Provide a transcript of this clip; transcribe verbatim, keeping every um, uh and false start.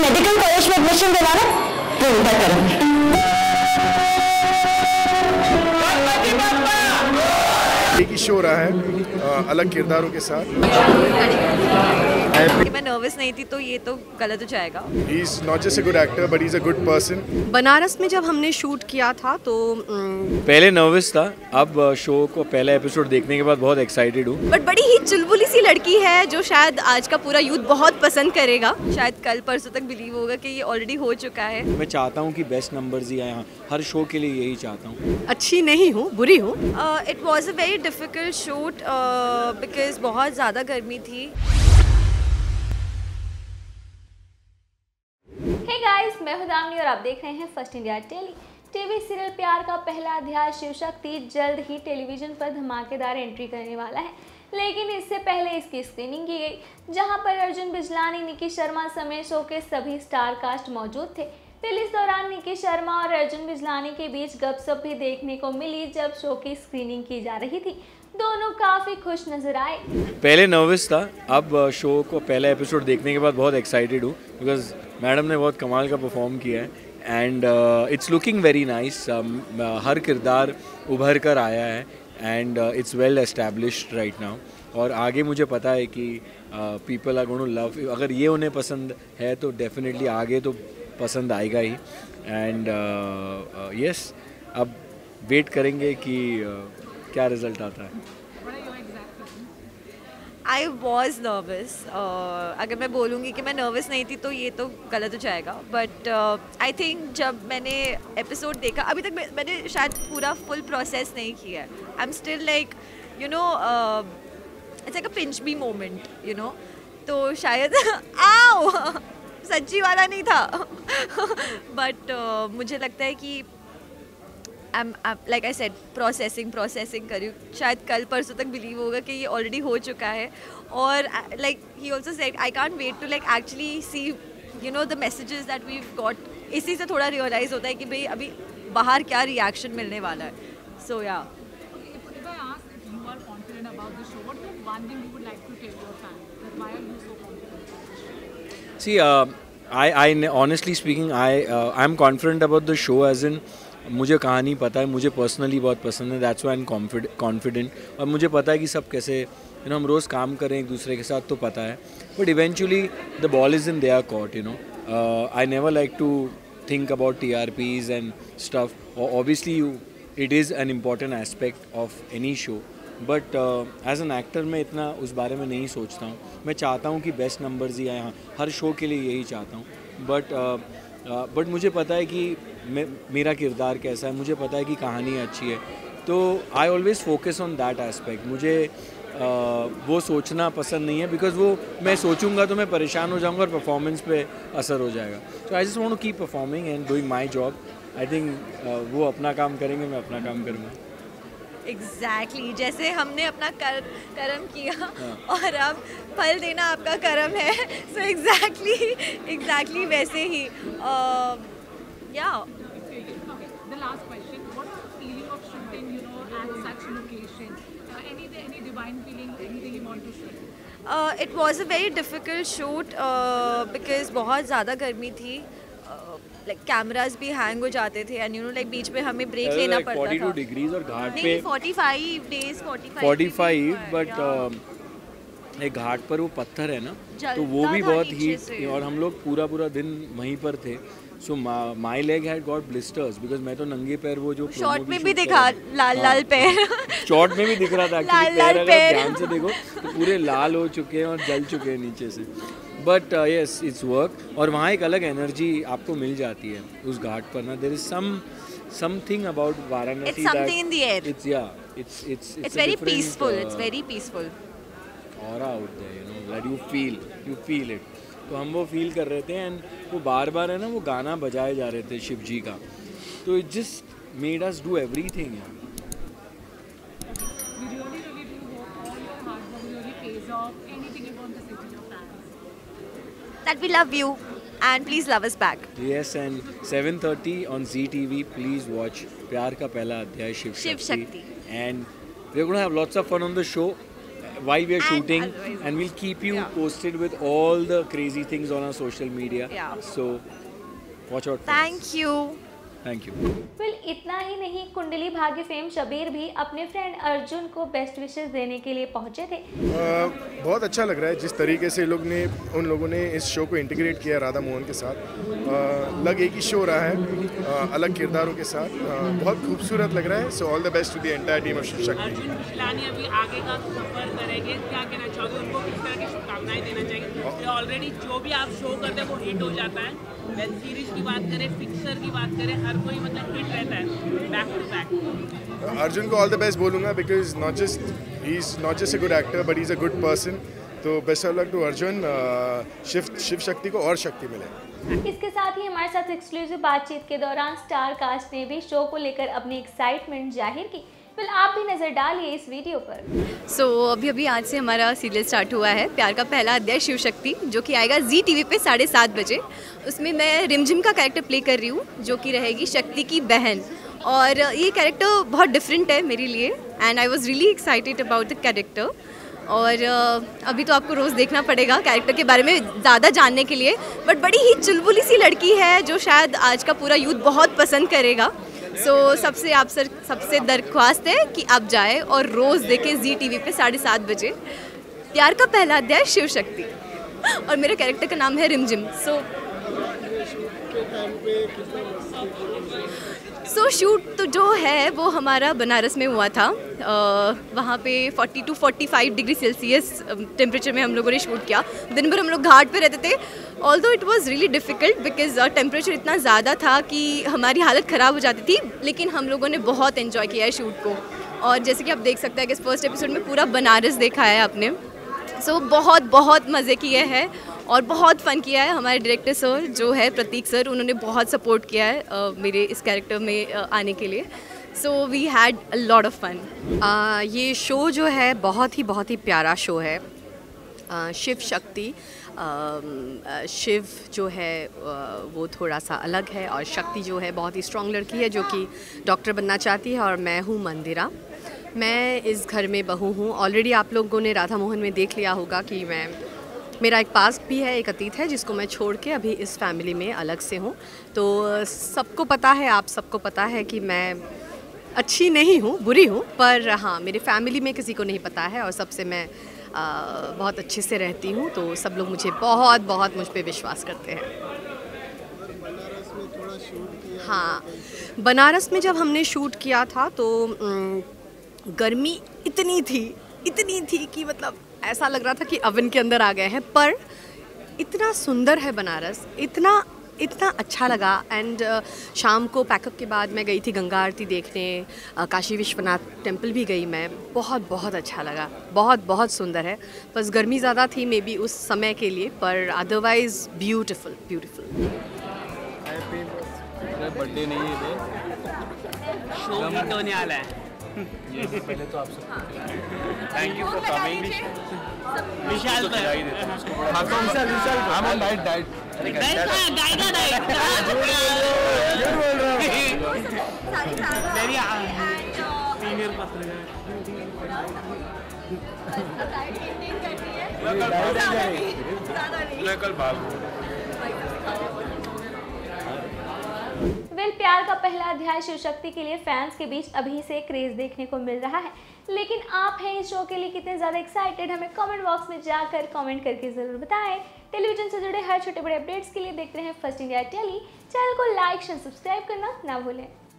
Medical college में admission दिलाना पूर्ण करेंगे। एक ही शो रहा है आ, अलग किरदारों के साथ। मैं नर्वस नहीं थी तो ये तो गलत हो जाएगा। He is not just a good actor but he's a good person. Banaras में जब हमने शूट किया था तो पहले नर्वस था, अब शो को पहला एपिसोड देखने के बाद बहुत एक्साइटेड हूँ। बट बड़ी ही चुलबुली सी लड़की है जो शायद आज का पूरा यूथ बहुत पसंद करेगा। शायद कल परसों तक बिलीव होगा कि ये ऑलरेडी हो चुका है। मैं चाहता हूँ कि बेस्ट नंबर्स ही आए, हर शो के लिए यही चाहता हूँ। अच्छी नहीं हूँ, बुरी हूँ। It was a very difficult shoot because बहुत ज़्यादा गर्मी थी। हे गाइस, मैं हूं दामिनी और आप देख रहे हैं first India tele. TV serial प्यार का पहला अध्याय शिव शक्ति जल्द ही टेलीविजन पर धमाकेदार एंट्री करने वाला है, लेकिन इससे पहले इसकी स्क्रीनिंग की गई, जहां पर अर्जुन बिजलानी, निकी शर्मा समेत शो के सभी स्टार कास्ट मौजूद थे। रिलीज दौरान निकी शर्मा और अर्जुन बिजलानी के बीच गपशप भी देखने को मिली जब शो की स्क्रीनिंग की जा रही थी। दोनों काफी खुश नजर आए। पहले नर्वस था, अब शो को पहला एपिसोड देखने के बाद बहुत एक्साइटेड हूँ बिकॉज मैडम ने बहुत कमाल का परफॉर्म किया है and it's looking very nice. हर किरदार उभर कर आया है and it's well established right now. और आगे मुझे पता है कि people are going to love. अगर ये उन्हें पसंद है तो डेफिनेटली आगे तो पसंद आएगा ही। एंड यस, अब वेट करेंगे कि uh, क्या रिजल्ट आता है। I was nervous. अगर मैं बोलूँगी कि मैं नर्वस नहीं थी तो ये तो गलत हो जाएगा। बट आई थिंक जब मैंने एपिसोड देखा, अभी तक मैं, मैंने शायद पूरा फुल प्रोसेस नहीं किया है। I am still like you know it's like a pinch me moment you know. तो शायद आओ सच्ची वाला नहीं था। बट uh, मुझे लगता है कि I'm, I'm, like I said, processing processing करी। शायद कल परसों तक बिलीव होगा कि ये ऑलरेडी हो चुका है। और like he also said I can't wait to like actually see you know the messages that we've got। इसी से थोड़ा रियलाइज़ होता है कि भाई अभी बाहर क्या रिएक्शन मिलने वाला है। So yeah. If I ask if you are confident about the show, what is one thing you would like to tell your fans? That why are you so confident? See, uh, I, I honestly speaking, I uh, I'm confident about the show as in मुझे कहानी पता है, मुझे personally बहुत पसंद है, that's why I am confident. और मुझे पता है कि सब कैसे यू नो हम रोज़ काम करें एक दूसरे के साथ तो पता है, but eventually the ball is in their court you know. I never like to think about T R Ps and stuff. Obviously you it is an important aspect of any show, but as an actor मैं इतना उस बारे में नहीं सोचता हूँ। मैं चाहता हूँ कि बेस्ट नंबर्स ही आए, हर शो के लिए यही चाहता हूँ। बट बट uh, मुझे पता है कि मे, मेरा किरदार कैसा है, मुझे पता है कि कहानी अच्छी है, तो I always focus on that aspect. मुझे uh, वो सोचना पसंद नहीं है बिकॉज वो मैं सोचूंगा तो मैं परेशान हो जाऊंगा और परफॉर्मेंस पे असर हो जाएगा। So I just want to keep performing and doing my job. I think वो अपना काम करेंगे, मैं अपना काम करूँगा। Exactly exactly. जैसे हमने अपना कर, कर्म किया हाँ. और अब फल देना आपका कर्म है। सो एग्जैक्टली एग्जैक्टली वैसे ही या The last question, what was the feeling of shooting, you know, at such location? Uh, any any divine feeling, anything you want to share? It was a very difficult shoot because बहुत ज़्यादा गर्मी थी। Like uh, cameras भी hang हो जाते थे and you know like बीच में हमें ब्रेक uh, लेना like पड़ता था। forty-two डिग्रीज और घाट नहीं, पे forty-five days forty-five forty-five but एक घाट पर वो पत्थर है ना, तो वो भी बहुत हीट और हम लोग पूरा पूरा दिन वहीं पर थे। So my leg had got blisters because मैं तो नंगे पैर वो जो शॉर्ट में भी दिखा लाल लाल पैर शॉर्ट में भी दिख रहा था लाल लाल पैर, अगर ध्यान से देखो तो पूरे लाल हो चुके हैं और जल चुके हैं नीचे से। But yes it's work. और वहाँ एक अलग एनर्जी आपको मिल जाती है उस घाट पर ना। There is some something about Varanasi It's something in the air. It's yeah it's it's it's very peaceful. It's very peaceful. aura out there, you know, that you feel you feel it. तो हम वो feel कर रहे थे and वो बार बार है ना वो गाना बजाए जा रहे थे शिव जी का, तो it just made us do everything. That we love you and please love us back. Yes, and seven thirty on Z T V, please watch प्यार का पहला अध्याय शिव शिव शक्ति. And we're going to have lots of fun on the show. while we are And shooting, otherwise. and we'll keep you Yeah. posted with all the crazy things on our social media. Yeah. So watch out for us. Thank you. Thank you. Well इतना ही नहीं, Kundali Bhagya fame Shabir भी अपने friend Arjun को best wishes देने के लिए पहुंचे थे। आ, बहुत अच्छा लग रहा है जिस तरीके से लोग ने उन लोगों ने इस शो को इंटीग्रेट किया राधा मोहन के साथ। आ, लग एक ही शो रहा है, आ, अलग किरदारों के साथ। आ, बहुत खूबसूरत लग रहा है। So all the best to the entire team of Shiv Shakti. Arjun खिलानी अभी आगे का सफर करेंगे, क्या कहना चाहोगे? उनको किस तरह की शुभकामनाएं देना चाहिए? ऑलरेडी जो भी आप शो करते हैं वो हिट हो जाता है। वेब सीरीज की बात करें, फिक्सर की बात करें, हर कोई मतलब हिट रहता है बैक टू बैक। अर्जुन को ऑल द बेस्ट बोलूँगा because not just he is not just a good actor but he is a good person. तो best of luck to Arjun. Shiv Shiv Shakti को और शक्ति मिले। इसके साथ ही हमारे साथ एक्सक्लूसिव बातचीत के दौरान स्टार कास्ट ने भी शो को लेकर अपनी एक्साइटमेंट जाहिर की। फिर आप भी नजर डालिए इस वीडियो पर। सो so, अभी अभी आज से हमारा सीरियल स्टार्ट हुआ है प्यार का पहला अध्याय शिव शक्ति, जो कि आएगा जी टीवी पे साढ़े सात बजे। उसमें मैं रिमझिम का कैरेक्टर प्ले कर रही हूँ, जो कि रहेगी शक्ति की बहन। और ये कैरेक्टर बहुत डिफरेंट है मेरे लिए and I was really excited about the character. और अभी तो आपको रोज़ देखना पड़ेगा कैरेक्टर के बारे में ज़्यादा जानने के लिए, बट बड़ी ही चुलबुली सी लड़की है जो शायद आज का पूरा यूथ बहुत पसंद करेगा। सो so, सबसे आप सर सबसे दरख्वास्त है कि आप जाए और रोज़ देखें जी टीवी पे साढ़े सात बजे प्यार का पहला अध्याय शिव शक्ति। और मेरे कैरेक्टर का नाम है रिमझिम। सो सो शूट तो जो है वो हमारा बनारस में हुआ था। uh, वहाँ पे चालीस टू पैंतालीस डिग्री सेल्सियस टेम्परेचर में हम लोगों ने शूट किया। दिन भर हम लोग घाट पे रहते थे। Although it was really difficult because temperature इतना ज़्यादा था कि हमारी हालत ख़राब हो जाती थी, लेकिन हम लोगों ने बहुत एंजॉय किया है शूट को। और जैसे कि आप देख सकते हैं कि फर्स्ट एपिसोड में पूरा बनारस देखा है आपने। सो so, बहुत बहुत मज़े किए हैं और बहुत फ़न किया है। हमारे डायरेक्टर सर जो है प्रतीक सर, उन्होंने बहुत सपोर्ट किया है uh, मेरे इस कैरेक्टर में uh, आने के लिए। So we had a lot of fun. ये शो जो है बहुत ही बहुत ही प्यारा शो है। आ, शिव शक्ति, आ, शिव जो है आ, वो थोड़ा सा अलग है और शक्ति जो है बहुत ही स्ट्रॉन्ग लड़की है जो कि डॉक्टर बनना चाहती है। और मैं हूँ मंदिरा, मैं इस घर में बहू हूँ। ऑलरेडी आप लोगों ने राधा मोहन में देख लिया होगा कि मैं मेरा एक पास्ट भी है, एक अतीत है जिसको मैं छोड़ के अभी इस फैमिली में अलग से हूँ। तो सबको पता है, आप सबको पता है कि मैं अच्छी नहीं हूँ, बुरी हूँ, पर हाँ मेरे फैमिली में किसी को नहीं पता है और सबसे मैं आ, बहुत अच्छे से रहती हूँ। तो सब लोग मुझे बहुत बहुत मुझ पे विश्वास करते हैं। हाँ, बनारस में जब हमने शूट किया था तो गर्मी इतनी थी इतनी थी कि मतलब ऐसा लग रहा था कि ओवन के अंदर आ गए हैं। पर इतना सुंदर है बनारस, इतना इतना अच्छा लगा। एंड uh, शाम को पैकअप के बाद मैं गई थी गंगा आरती देखने, uh, काशी विश्वनाथ टेम्पल भी गई मैं। बहुत बहुत अच्छा लगा, बहुत बहुत सुंदर है। बस गर्मी ज़्यादा थी मे बी उस समय के लिए, पर अदरवाइज ब्यूटीफुल ब्यूटीफुल। बर्थडे नहीं है, शो हिट होने वाला है। पहले तो आपसे thank you for coming. Vishal हाँ तो विशाल विशाल हम ऑन डाइट डाइट गाएगा डाइट झूठ बोल रहा हूँ। मेरी सीनियर पत्रकार मैं कल भाग वेल प्यार का पहला अध्याय शिव शक्ति के लिए फैंस के बीच अभी से क्रेज देखने को मिल रहा है, लेकिन आप हैं इस शो के लिए कितने ज़्यादा एक्साइटेड, हमें कमेंट बॉक्स में जाकर कमेंट करके ज़रूर बताएं। टेलीविजन से जुड़े हर छोटे बड़े अपडेट्स के लिए देखते रहें फर्स्ट इंडिया टेली। चैनल को लाइक शेयर सब्सक्राइब करना ना भूलें।